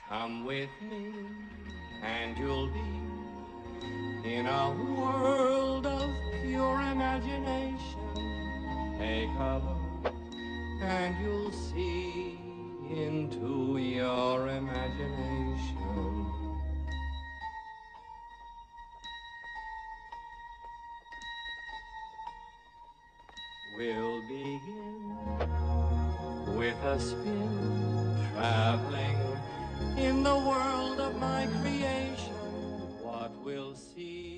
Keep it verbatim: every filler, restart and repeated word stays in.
Come with me and you'll be in a world of pure imagination. Take a look and you'll see into your imagination. We'll begin with a spin, traveling in the world of my creation. What we'll see